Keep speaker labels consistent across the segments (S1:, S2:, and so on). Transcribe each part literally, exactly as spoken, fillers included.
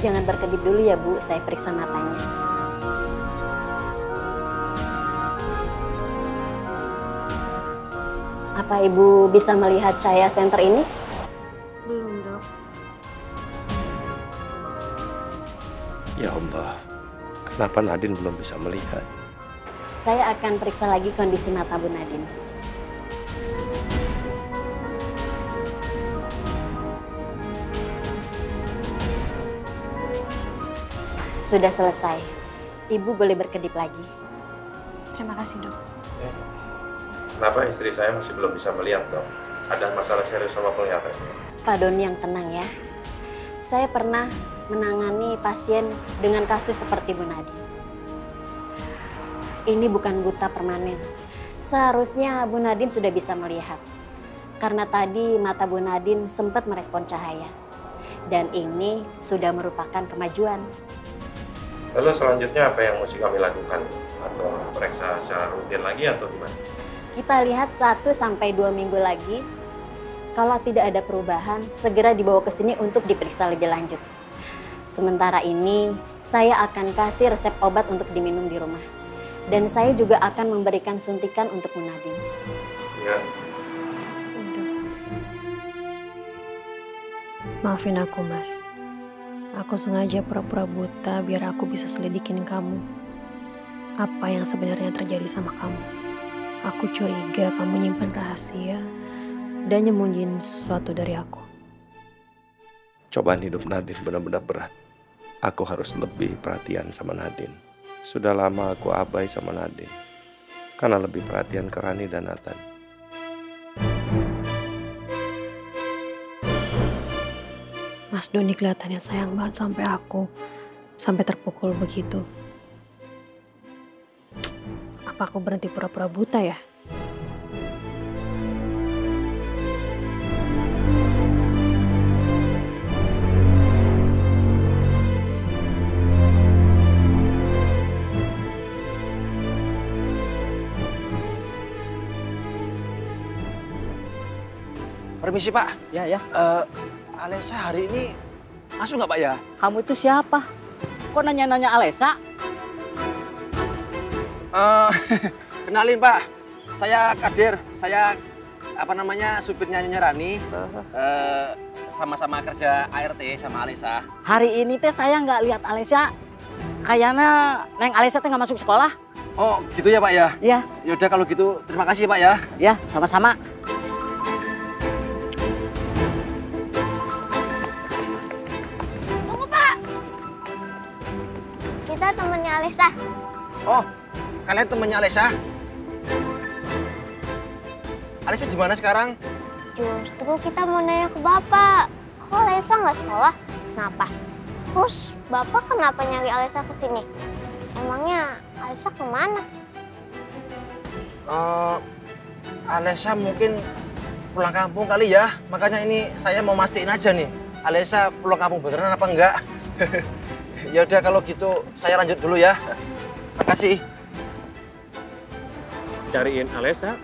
S1: Jangan berkedip dulu ya Bu, saya periksa matanya. Apa Ibu bisa melihat cahaya senter ini?
S2: Belum, Dok.
S3: Ya Allah, kenapa Nadine belum bisa melihat?
S1: Saya akan periksa lagi kondisi mata Bu Nadine. Sudah selesai. Ibu boleh berkedip lagi.
S2: Terima kasih, Dok.
S3: Kenapa istri saya masih belum bisa melihat, Dok? Ada masalah serius sama penglihatannya?
S1: Pak Doni yang tenang ya. Saya pernah menangani pasien dengan kasus seperti Bu Nadine. Ini bukan buta permanen. Seharusnya Bu Nadine sudah bisa melihat. Karena tadi mata Bu Nadine sempat merespon cahaya. Dan ini sudah merupakan kemajuan.
S3: Lalu selanjutnya apa yang mesti kami lakukan? Atau periksa secara rutin lagi atau gimana?
S1: Kita lihat satu sampai dua minggu lagi. Kalau tidak ada perubahan, segera dibawa ke sini untuk diperiksa lebih lanjut. Sementara ini, saya akan kasih resep obat untuk diminum di rumah. Dan saya juga akan memberikan suntikan untuk Bu Nadine.
S3: Ya.
S2: Maafin aku, Mas. Aku sengaja pura-pura buta biar aku bisa selidikin kamu. Apa yang sebenarnya terjadi sama kamu. Aku curiga kamu nyimpen rahasia dan nyembunyiin sesuatu dari aku.
S3: Cobaan hidup Nadine benar-benar berat. Aku harus lebih perhatian sama Nadine. Sudah lama aku abai sama Nadine. Karena lebih perhatian ke Rani dan Nathan.
S2: Mas Doni kelihatannya sayang banget sampai aku. Sampai terpukul begitu. Apa aku berhenti pura-pura buta ya?
S4: Permisi Pak.
S5: Ya, ya.
S4: Uh, Alesa hari ini masuk nggak Pak ya?
S5: Kamu itu siapa? Kok nanya-nanya Alesa?
S4: Uh, kenalin Pak, saya Kadir. Saya apa namanya supirnya Nyonya Rani. Uh, sama-sama kerja A R T sama Alesa.
S5: Hari ini teh saya nggak lihat Alesa. Kayaknya Neng Alesa teh nggak masuk sekolah.
S4: Oh gitu ya Pak ya?
S5: Iya.
S4: Yaudah kalau gitu terima kasih Pak ya.
S5: Ya, sama-sama.
S6: Kita temennya Alesa.
S4: Oh, kalian temennya Alesa? Alesa di mana sekarang?
S6: Justru kita mau nanya ke Bapak. Kok Alesa nggak sekolah? Kenapa? Terus Bapak kenapa nyari Alesa ke sini? Emangnya Alesa kemana?
S4: Uh, Alesa mungkin pulang kampung kali ya. Makanya ini saya mau mastiin aja nih. Alesa pulang kampung beneran apa enggak? Ya udah kalau gitu saya lanjut dulu ya. Makasih.
S7: Cariin Alesa.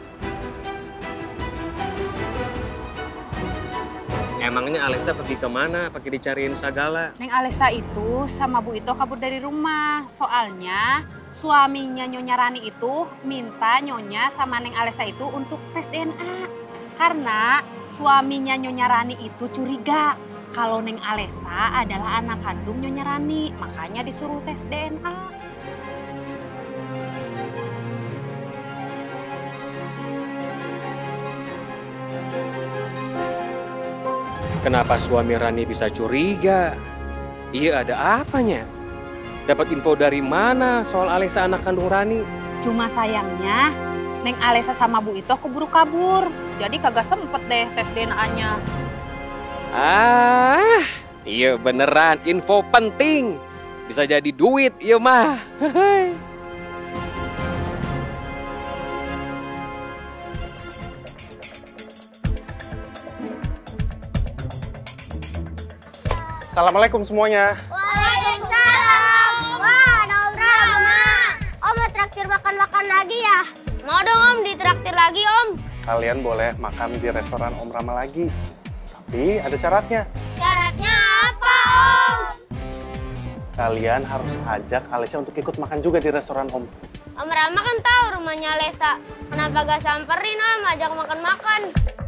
S7: Emangnya Alesa pergi kemana? Pakai dicariin segala.
S8: Neng Alesa itu sama Bu Ito kabur dari rumah. Soalnya suaminya Nyonya Rani itu minta Nyonya sama Neng Alesa itu untuk tes D N A. Karena suaminya Nyonya Rani itu curiga kalau Neng Alesa adalah anak kandung Nyonya Rani, makanya disuruh tes D N A.
S7: Kenapa suami Rani bisa curiga? Iya, ada apanya? Dapat info dari mana soal Alesa anak kandung Rani?
S8: Cuma sayangnya Neng Alesa sama Bu Ito keburu kabur, jadi kagak sempet deh tes D N A-nya.
S7: Ah, iya beneran, info penting. Bisa jadi duit, iya mah.
S3: Assalamualaikum semuanya.
S6: Waalaikumsalam. Wah, Naurama. Om mau traktir makan-makan lagi ya? Mau dong Om, ditraktir lagi Om.
S3: Kalian boleh makan di restoran Om Rama lagi. Tapi ada syaratnya.
S6: Syaratnya apa Om?
S9: kalian harus ajak Alesya untuk ikut makan juga di restoran Om.
S6: Om Rama kan tahu rumahnya Alesya. Kenapa gak samperin Om, ajak makan-makan?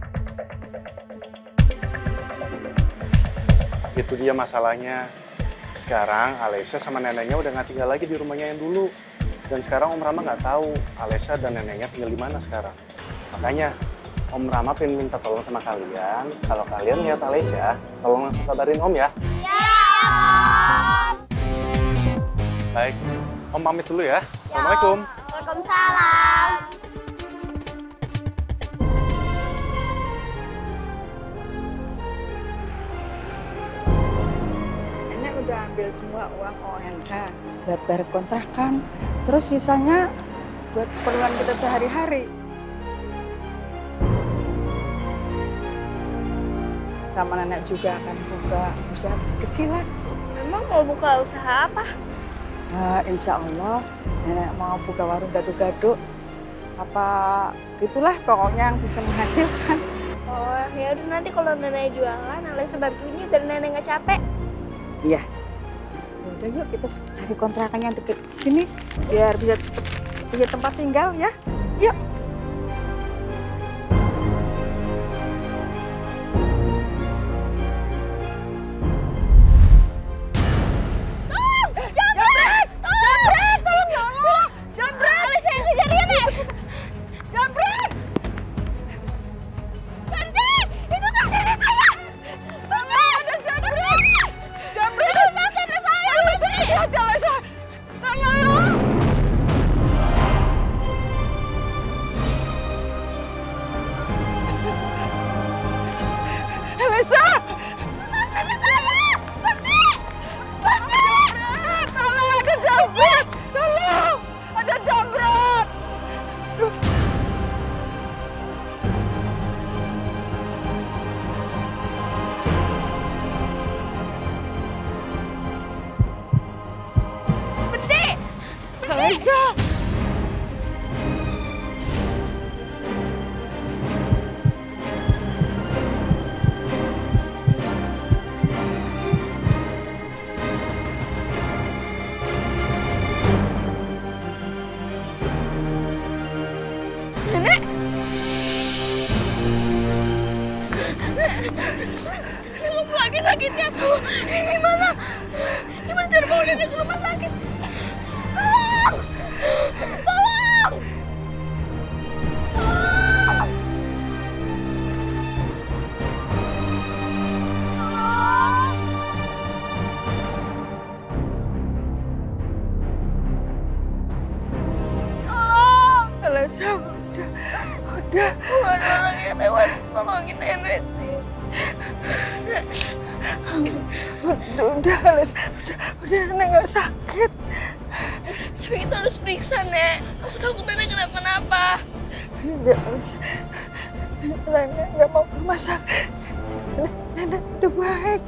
S9: Itu dia masalahnya. Sekarang Alesya sama neneknya udah nggak tinggal lagi di rumahnya yang dulu. Dan sekarang Om Rama nggak tahu Alesya dan neneknya tinggal di mana sekarang. Makanya Om Rama pengen minta tolong sama kalian. Kalau kalian lihat Alesya, tolong langsung kabarin Om ya.
S6: Iya.
S9: Baik, Om pamit dulu ya. Assalamualaikum.
S6: Waalaikumsalam.
S10: Nenek udah ambil semua uang O N H buat bayar kontrakan. Terus sisanya buat keperluan kita sehari-hari. Sama nenek juga akan buka usaha kecil-kecilan.
S11: Memang mau buka usaha apa?
S10: Nah, insya Allah nenek mau buka warung gado-gado. Apa gitulah pokoknya yang bisa menghasilkan.
S11: Oh ya udah, nanti kalau nenek jualan, Alesya bantuinnya dan nenek nggak capek.
S10: Iya. Udah yuk kita cari kontrakan yang deket sini biar bisa cepet punya tempat tinggal ya. Yuk.
S11: Sakitnya tuh, gimana? Gimana cara bawa nenek ke rumah sakit? Tolong! Tolong! Tolong! Tolong!
S10: Alesya, udah, udah.
S11: Gak ada orang yang lewat nolongin nenek sih.
S10: Udah, udah, Alesya, udah, udah, nenek nggak sakit.
S11: Tapi kita harus periksa, Nek. Aku takut nenek kenapa-napa.
S10: Enggak, Alesya. Nenek nggak mau ke rumah sakit. Nenek, nenek udah baik.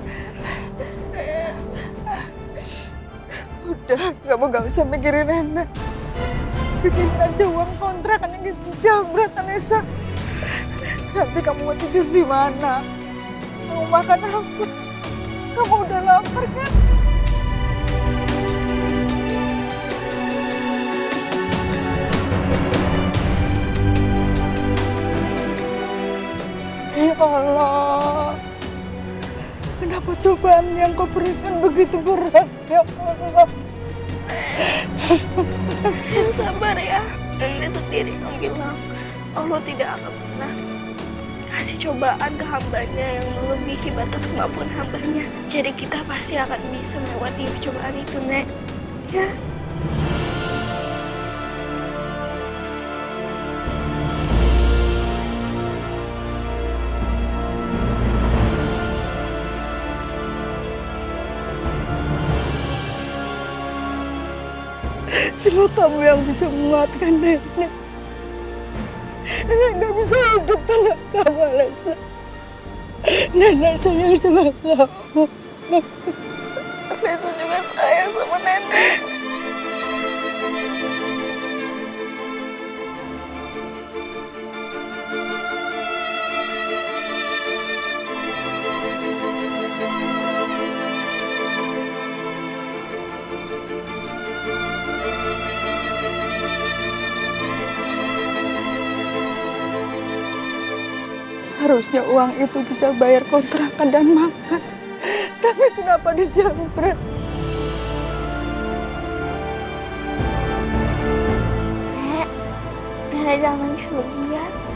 S10: Udah, kamu nggak usah mikirin nenek. Bikin aja uang kontrakan yang gitu jambret, Alesya. Nanti kamu mau tidur di mana? Mau makan apa? Kamu udah lapar kan? Ya Allah, kenapa cobaan yang kau berikan begitu berat, ya Allah?
S11: Yang sabar ya. Nenek sendiri yang bilang Allah tidak akan pernah kasih cobaan ke hambanya yang melebihi batas kemampuan hambanya. Jadi kita pasti akan bisa melewati cobaan itu, Nek. Ya.
S10: Cuma kamu yang bisa menguatkan nenek. Nenek nggak bisa hidup tanpa kamu, Alesya. Nenek sayang sama kamu.
S11: Alesya juga sayang sama nenek.
S10: Harusnya uang itu bisa bayar kontrakan dan makan. Tapi kenapa dijamret?
S11: Nek, Nara jangan nangis lagi ya.